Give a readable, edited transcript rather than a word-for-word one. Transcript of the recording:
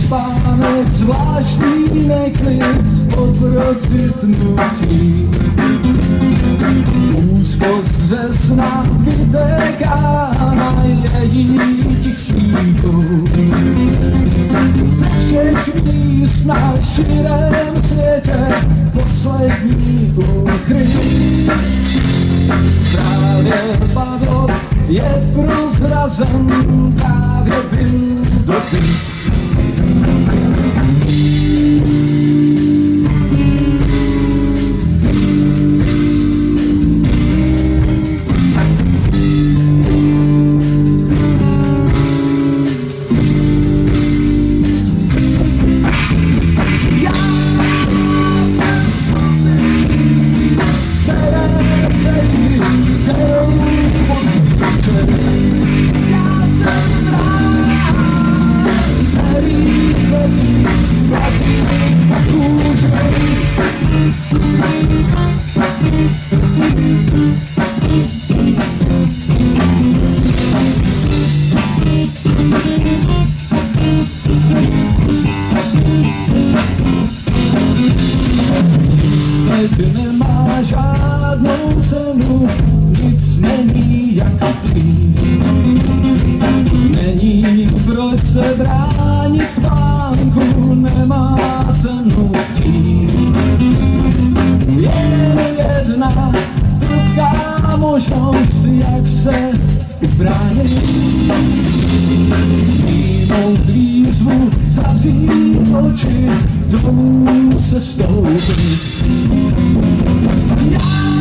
spánek, zvláštní neklid, procitnutí. Úzkost ze sna vytéká na její tichý tuk. Ze všech míst na širém světě poslední úkryt. Právě padl je prozrazen, právě byl dotyk. Nemá žádnou cenu, nic není jako dřív. Není proč se bránit spánku, nemá cenu chtít. Jen jedna trpká možnost, jak se ubránit. Výjmout výzvu, zavřít oči, domů se stoupit.